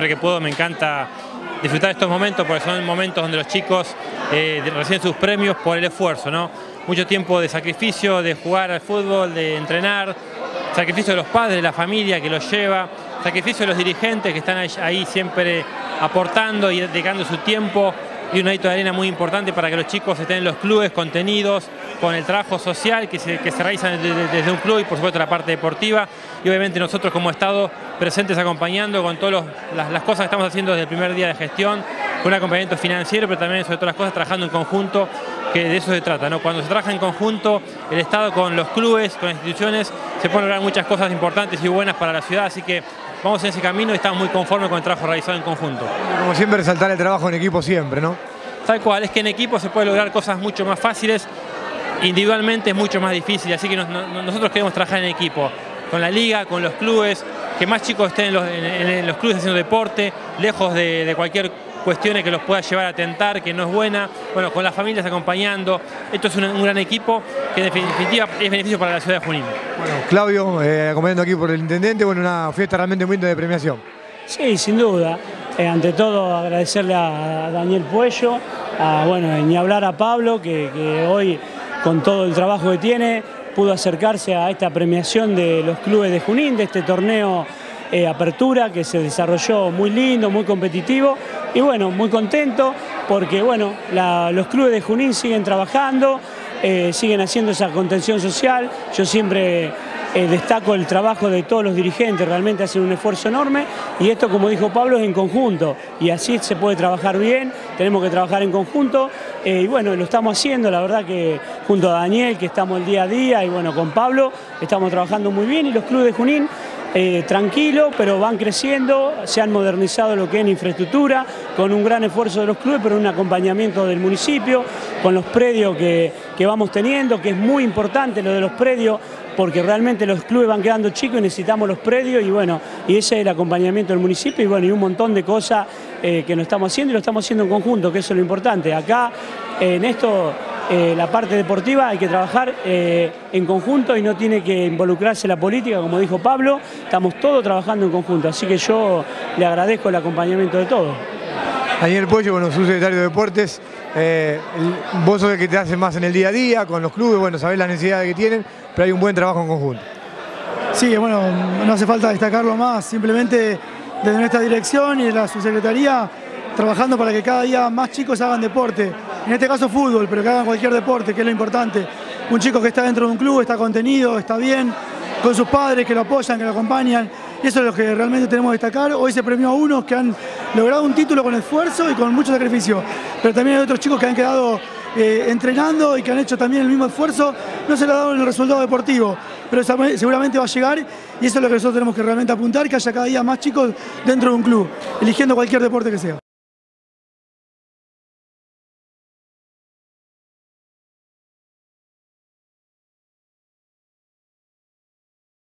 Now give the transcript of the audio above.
que puedo me encanta disfrutar estos momentos porque son momentos donde los chicos reciben sus premios por el esfuerzo, ¿no? Mucho tiempo de sacrificio, de jugar al fútbol, de entrenar, sacrificio de los padres, de la familia que los lleva, sacrificio de los dirigentes que están ahí siempre aportando y dedicando su tiempo, y un granito de arena muy importante para que los chicos estén en los clubes contenidos, con el trabajo social que se realiza desde un club y por supuesto la parte deportiva, y obviamente nosotros como Estado presentes acompañando con todas las cosas que estamos haciendo desde el primer día de gestión, con un acompañamiento financiero, pero también sobre todas las cosas trabajando en conjunto, que de eso se trata, ¿no? Cuando se trabaja en conjunto, el Estado con los clubes, con las instituciones, se pueden lograr muchas cosas importantes y buenas para la ciudad, así que vamos en ese camino y estamos muy conformes con el trabajo realizado en conjunto. Como siempre, resaltar el trabajo en equipo siempre, ¿no? Tal cual, es que en equipo se puede lograr cosas mucho más fáciles, individualmente es mucho más difícil, así que nosotros queremos trabajar en equipo, con la liga, con los clubes, que más chicos estén en los clubes haciendo deporte, lejos de cualquier cuestión que los pueda llevar a tentar, que no es buena, bueno, con las familias acompañando. Esto es un gran equipo que en definitiva es beneficio para la ciudad de Junín. Bueno, Claudio, acompañando aquí por el intendente, bueno, una fiesta realmente muy linda de premiación. Sí, sin duda. Ante todo agradecerle a Daniel Puello, bueno, ni hablar a Pablo, que hoy con todo el trabajo que tiene pudo acercarse a esta premiación de los clubes de Junín, de este torneo Apertura que se desarrolló muy lindo, muy competitivo y bueno, muy contento porque bueno, los clubes de Junín siguen trabajando, siguen haciendo esa contención social. Yo siempre destaco el trabajo de todos los dirigentes, realmente hacen un esfuerzo enorme y esto, como dijo Pablo, es en conjunto y así se puede trabajar bien, tenemos que trabajar en conjunto y bueno, lo estamos haciendo, la verdad que junto a Daniel, que estamos el día a día, y bueno, con Pablo estamos trabajando muy bien y los clubes de Junín tranquilo, pero van creciendo, se han modernizado lo que es en infraestructura, con un gran esfuerzo de los clubes, pero un acompañamiento del municipio, con los predios que vamos teniendo, que es muy importante lo de los predios, porque realmente los clubes van quedando chicos y necesitamos los predios, y bueno, y ese es el acompañamiento del municipio, y bueno, y un montón de cosas que nos estamos haciendo, y lo estamos haciendo en conjunto, que eso es lo importante. Acá, en esto, la parte deportiva hay que trabajar en conjunto y no tiene que involucrarse la política, como dijo Pablo, estamos todos trabajando en conjunto, así que yo le agradezco el acompañamiento de todos. Daniel Puello, bueno, subsecretario de Deportes, vos sos el que te hace más en el día a día con los clubes, bueno, sabés las necesidades que tienen, pero hay un buen trabajo en conjunto. Sí, bueno, no hace falta destacarlo más, simplemente desde nuestra dirección y de la subsecretaría, trabajando para que cada día más chicos hagan deporte, en este caso fútbol, pero que hagan cualquier deporte, que es lo importante. Un chico que está dentro de un club, está contenido, está bien, con sus padres que lo apoyan, que lo acompañan, y eso es lo que realmente tenemos que destacar. Hoy se premió a unos que han logrado un título con esfuerzo y con mucho sacrificio, pero también hay otros chicos que han quedado entrenando y que han hecho también el mismo esfuerzo, no se le ha dado el resultado deportivo, pero seguramente va a llegar, y eso es lo que nosotros tenemos que realmente apuntar, que haya cada día más chicos dentro de un club, eligiendo cualquier deporte que sea.